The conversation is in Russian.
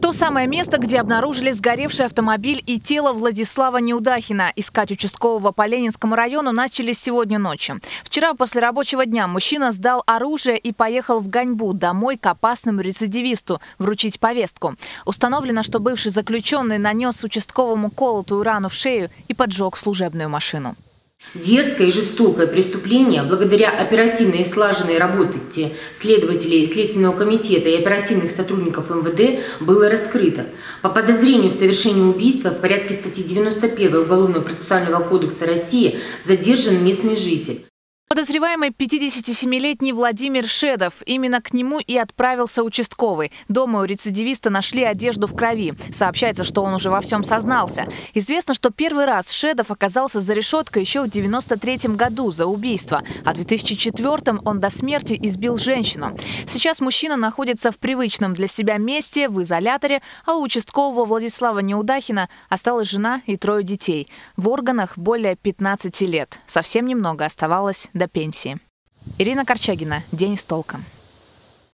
То самое место, где обнаружили сгоревший автомобиль и тело Владислава Неудахина. Искать участкового по Ленинскому району начали сегодня ночью. Вчера после рабочего дня мужчина сдал оружие и поехал в Ганьбу домой к опасному рецидивисту вручить повестку. Установлено, что бывший заключенный нанес участковому колотую рану в шею и поджег служебную машину. Дерзкое и жестокое преступление, благодаря оперативной и слаженной работе следователей Следственного комитета и оперативных сотрудников МВД, было раскрыто. По подозрению в совершении убийства в порядке статьи 91 Уголовного процессуального кодекса России задержан местный житель. Подозреваемый 57-летний Владимир Шедов. Именно к нему и отправился участковый. Дома у рецидивиста нашли одежду в крови. Сообщается, что он уже во всем сознался. Известно, что первый раз Шедов оказался за решеткой еще в 1993 году за убийство, а в 2004 он до смерти избил женщину. Сейчас мужчина находится в привычном для себя месте, в изоляторе, а у участкового Владислава Неудахина осталась жена и 3 детей. В органах более 15 лет. Совсем немного оставалось до пенсии. Ирина Корчагина. День с толком.